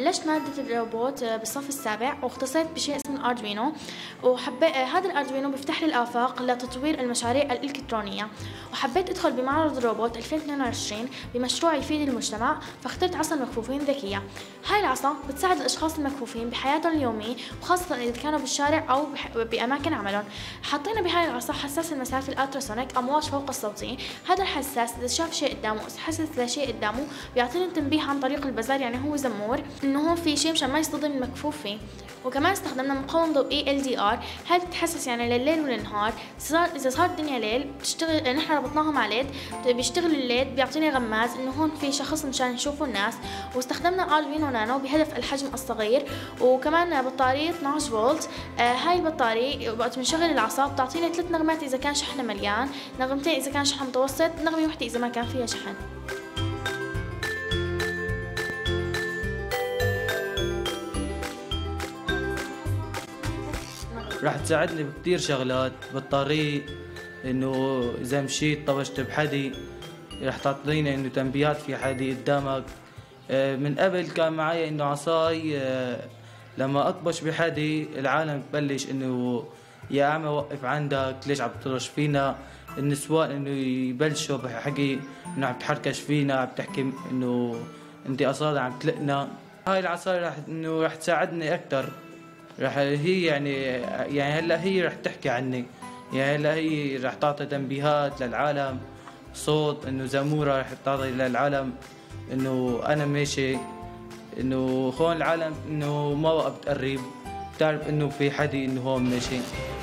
بلشت مادة الروبوت بالصف السابع واختصيت بشيء اسمه الأردوينو، هذا الأردوينو بيفتح لي الآفاق لتطوير المشاريع الإلكترونية. وحبيت أدخل بمعرض الروبوت 2022 بمشروع يفيد المجتمع، فاخترت عصا المكفوفين ذكية. هاي العصا بتساعد الأشخاص المكفوفين بحياتهم اليومية، وخاصة إذا كانوا بالشارع أو بأماكن عملهم. حطينا بهاي العصا حساس المسافة الألتراسونيك، أمواج فوق الصوتية. هذا الحساس إذا شاف شيء قدامه، حسس لشيء قدامه، بيعطينا تنبيه عن طريق البزر، يعني هو زمور انه هون في شيء مشان ما يصطدم المكفوف فيه. وكمان استخدمنا مقاوم ضوئي LDR، هاي بتتحسس يعني لليل وللنهار. اذا صار الدنيا ليل بتشتغل، نحن ربطناها مع ليد بيشتغل الليد، بيعطيني غماز انه هون في شخص مشان يشوفوا الناس. واستخدمنا أردوينو نانو بهدف الحجم الصغير، وكمان بطارية 12 فولت. هاي البطارية وقت بنشغل العصا بتعطينا 3 نغمات اذا كان شحنها مليان، نغمتين اذا كان شحن متوسط، نغمة وحدة اذا ما كان فيها شحن. راح تساعدني بكتير شغلات بالطريق، انه اذا مشيت طبشت بحدي راح تعطيني انه تنبيهات في حدي قدامك. من قبل كان معي انه عصاي، لما اطبش بحدي العالم تبلش انه يا عم وقف عندك، ليش عم تطرش فينا؟ النسوان انه يبلشوا بحكي انه عم تحركش فينا، عم تحكي انه انت اصلا عم تلقنا. هاي العصاي راح تساعدني اكثر. هي يعني هلا هي راح تحكي عني، يعني هلا هي راح تعطي تنبيهات للعالم، صوت انه زمورة راح تعطي للعالم انه انا ماشي، انه هون العالم انه ما وقت تقرب، بتعرف انه في حدي انه هون ماشي.